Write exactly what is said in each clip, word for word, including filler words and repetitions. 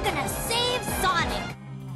We're gonna save Sonic!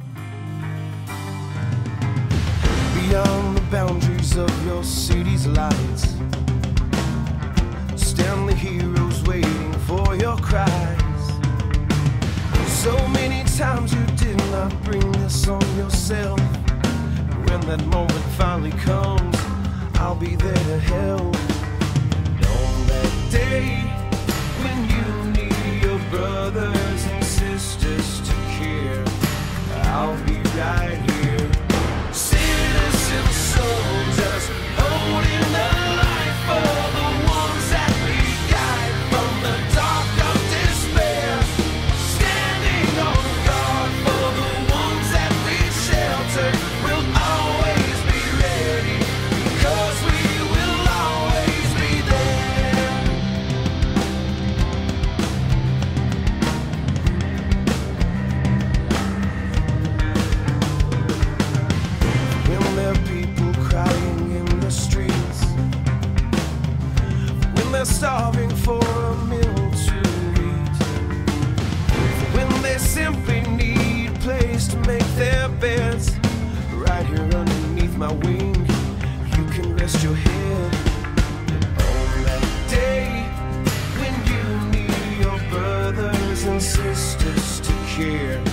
Beyond the boundaries of your city's lights stand the heroes waiting for your cries. So many times you did not bring this on yourself. When that moment finally comes, I'll be there to help. On that day when you need your brothers and sisters to care, I'll be right here. Citizen soldiers holding the light for the ones that we guide from the dark of despair. Standing on guard for the ones that we shelter. We'll always be ready because we will always be there. When there are people crying in the streets, when they're starving for a meal to eat, when they simply need a place to make their beds, right here underneath my wing, you can rest your head. On that day when you need your brothers and sisters to care,